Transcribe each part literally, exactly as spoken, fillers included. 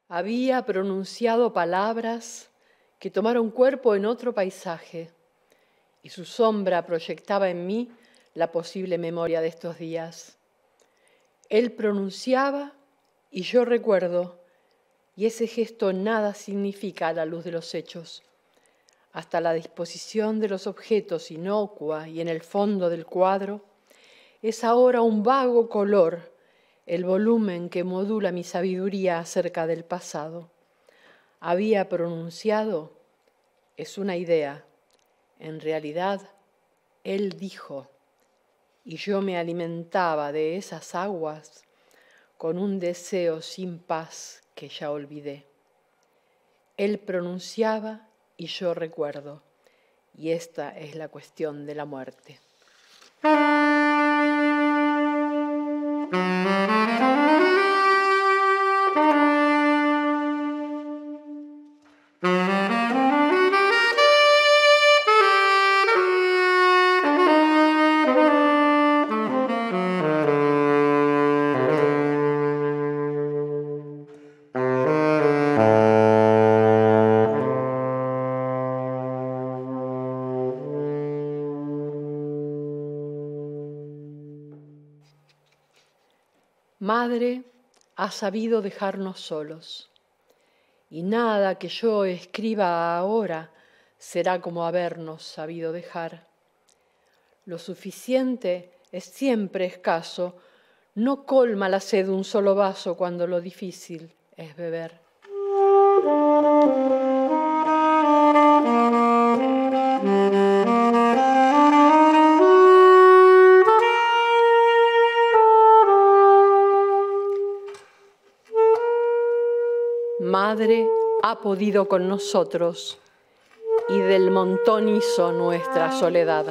Había pronunciado palabras que tomaron cuerpo en otro paisaje y su sombra proyectaba en mí la posible memoria de estos días. Él pronunciaba y yo recuerdo, y ese gesto nada significa a la luz de los hechos. Hasta la disposición de los objetos inocua y en el fondo del cuadro, es ahora un vago color, el volumen que modula mi sabiduría acerca del pasado. Había pronunciado, es una idea. En realidad, él dijo, y yo me alimentaba de esas aguas con un deseo sin paz que ya olvidé. Él pronunciaba y yo recuerdo, y esta es la cuestión de la muerte. Madre ha sabido dejarnos solos, y nada que yo escriba ahora será como habernos sabido dejar. Lo suficiente es siempre escaso, no colma la sed un solo vaso cuando lo difícil es beber. Madre ha podido con nosotros y del montón hizo nuestra soledad.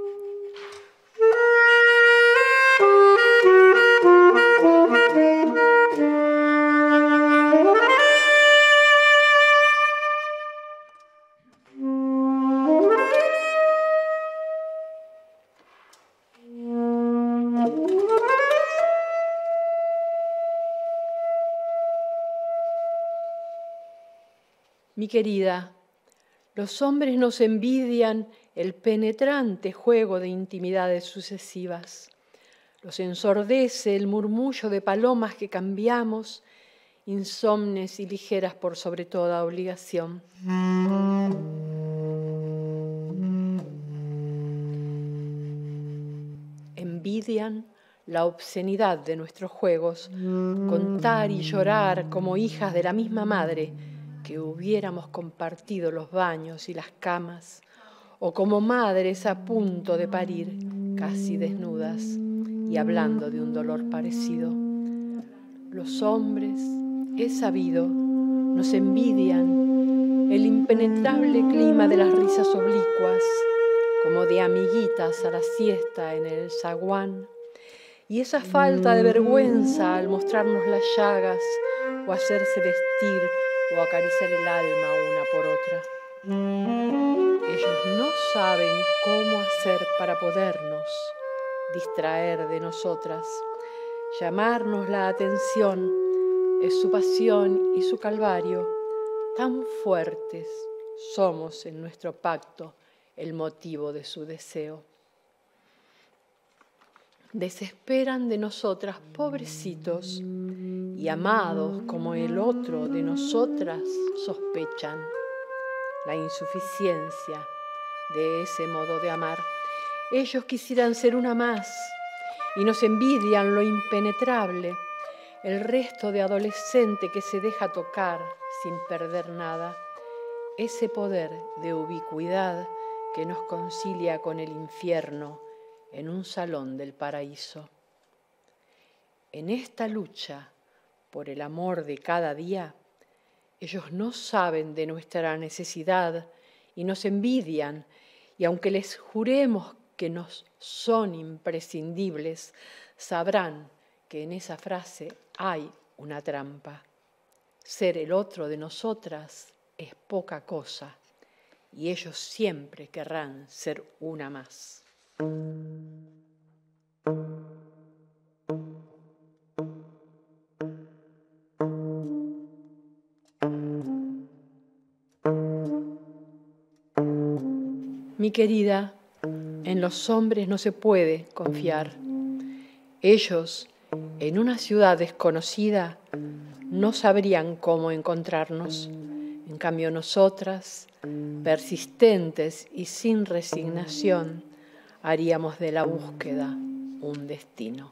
Mi querida, los hombres nos envidian el penetrante juego de intimidades sucesivas. Los ensordece el murmullo de palomas que cambiamos, insomnes y ligeras por sobre toda obligación. Envidian la obscenidad de nuestros juegos, contar y llorar como hijas de la misma madre, que hubiéramos compartido los baños y las camas, o como madres a punto de parir, casi desnudas y hablando de un dolor parecido. Los hombres, he sabido, nos envidian el impenetrable clima de las risas oblicuas, como de amiguitas a la siesta en el zaguán, y esa falta de vergüenza al mostrarnos las llagas o hacerse vestir o acariciar el alma una por otra. Ellos no saben cómo hacer para podernos distraer de nosotras. Llamarnos la atención es su pasión y su calvario. Tan fuertes somos en nuestro pacto el motivo de su deseo. Desesperan de nosotras, pobrecitos, y amados como el otro de nosotras sospechan la insuficiencia de ese modo de amar. Ellos quisieran ser una más y nos envidian lo impenetrable, el resto de adolescente que se deja tocar sin perder nada, ese poder de ubicuidad que nos concilia con el infierno en un salón del paraíso. En esta lucha por el amor de cada día, ellos no saben de nuestra necesidad y nos envidian, y aunque les juremos que nos son imprescindibles, sabrán que en esa frase hay una trampa. Ser el otro de nosotras es poca cosa, y ellos siempre querrán ser una más. Mi querida, en los hombres no se puede confiar. Ellos, en una ciudad desconocida, no sabrían cómo encontrarnos. En cambio, nosotras, persistentes y sin resignación, haríamos de la búsqueda un destino.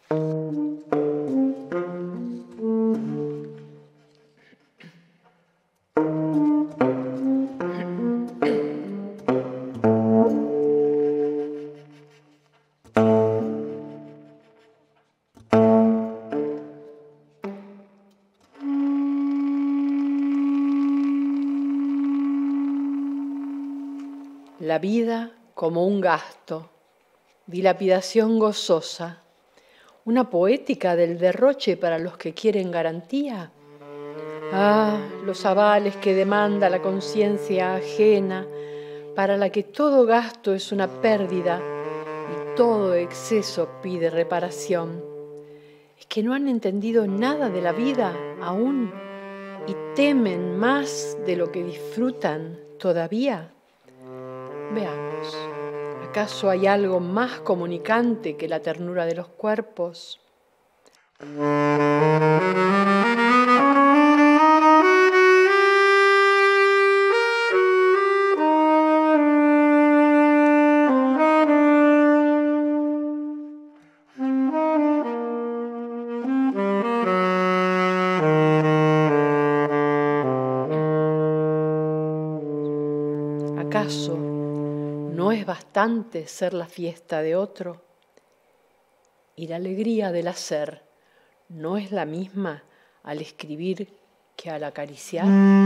La vida como un gasto, dilapidación gozosa, una poética del derroche para los que quieren garantía. Ah, los avales que demanda la conciencia ajena, para la que todo gasto es una pérdida y todo exceso pide reparación. Es que no han entendido nada de la vida aún y temen más de lo que disfrutan todavía. Veamos, ¿acaso hay algo más comunicante que la ternura de los cuerpos? ¿Acaso no es bastante ser la fiesta de otro? Y la alegría del hacer no es la misma al escribir que al acariciar.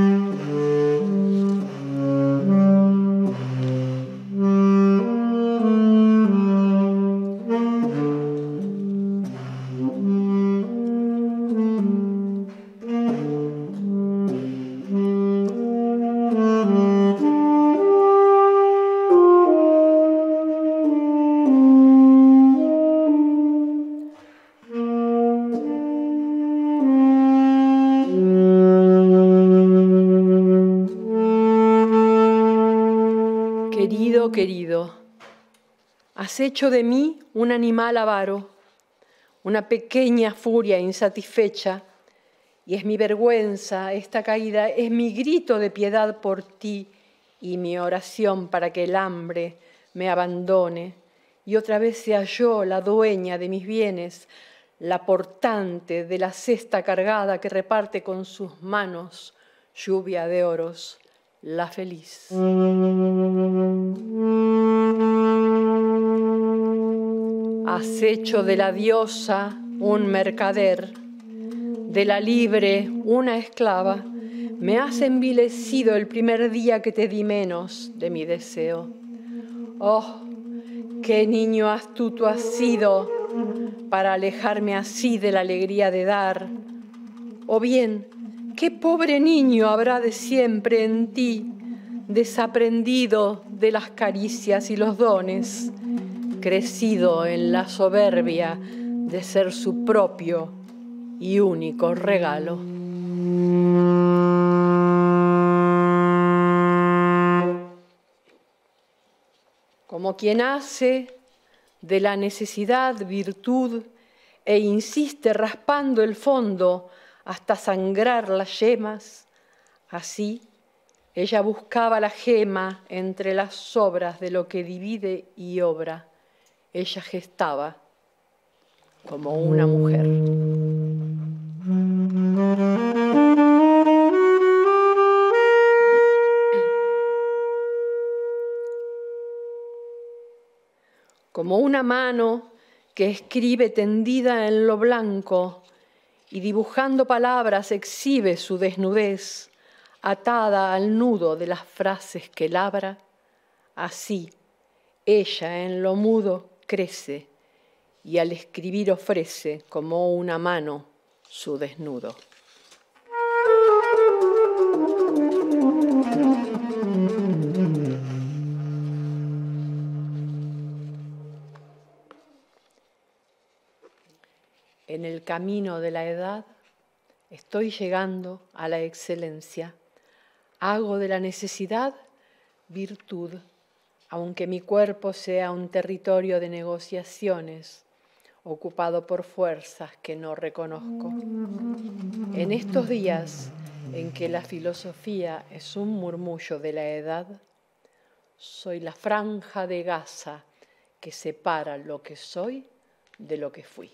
Querido, querido, has hecho de mí un animal avaro, una pequeña furia insatisfecha, y es mi vergüenza esta caída, es mi grito de piedad por ti y mi oración para que el hambre me abandone y otra vez sea yo la dueña de mis bienes, la portante de la cesta cargada que reparte con sus manos lluvia de oros, la feliz. Has hecho de la diosa un mercader, de la libre una esclava. Me has envilecido el primer día que te di menos de mi deseo. Oh, qué niño astuto has sido para alejarme así de la alegría de dar. O bien, qué pobre niño habrá de siempre en ti, desaprendido de las caricias y los dones, crecido en la soberbia de ser su propio y único regalo. Como quien hace de la necesidad virtud e insiste raspando el fondo hasta sangrar las yemas, así ella buscaba la gema entre las sobras de lo que divide y obra. Ella gestaba como una mujer. Como una mano que escribe tendida en lo blanco y dibujando palabras exhibe su desnudez, atada al nudo de las frases que labra, así ella en lo mudo crece y al escribir ofrece como una mano su desnudo. En el camino de la edad estoy llegando a la excelencia. Hago de la necesidad virtud, aunque mi cuerpo sea un territorio de negociaciones, ocupado por fuerzas que no reconozco. En estos días en que la filosofía es un murmullo de la edad, soy la franja de gasa que separa lo que soy de lo que fui.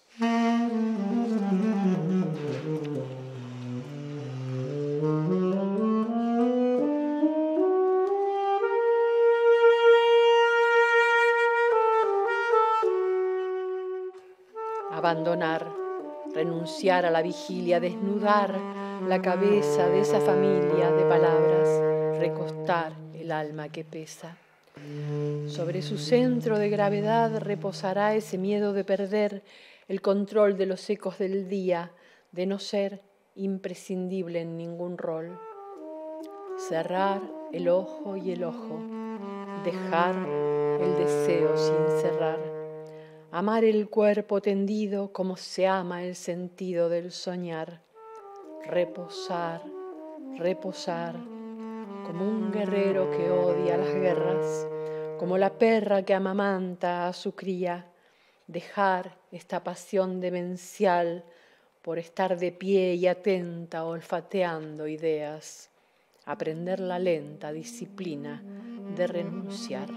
Abandonar, renunciar a la vigilia, desnudar la cabeza de esa familia de palabras, recostar el alma que pesa. Sobre su centro de gravedad reposará ese miedo de perder el control de los ecos del día, de no ser imprescindible en ningún rol. Cerrar el ojo y el ojo, dejar el deseo sin cerrar. Amar el cuerpo tendido como se ama el sentido del soñar. Reposar, reposar, como un guerrero que odia las guerras, como la perra que amamanta a su cría. Dejar esta pasión demencial por estar de pie y atenta olfateando ideas. Aprender la lenta disciplina de renunciar.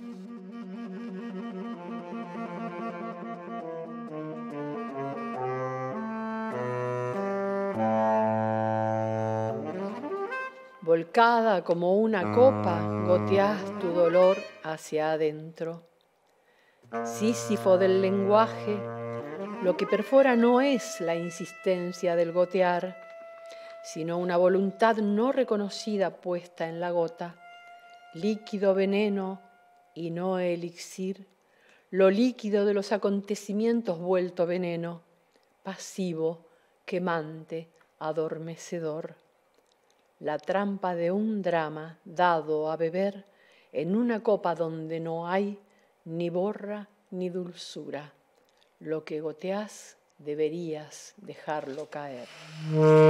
Volcada como una copa, goteás tu dolor hacia adentro. Sísifo del lenguaje, lo que perfora no es la insistencia del gotear, sino una voluntad no reconocida puesta en la gota. Líquido veneno y no elixir, lo líquido de los acontecimientos vuelto veneno, pasivo, quemante, adormecedor. La trampa de un drama dado a beber en una copa donde no hay ni borra ni dulzura. Lo que goteás deberías dejarlo caer.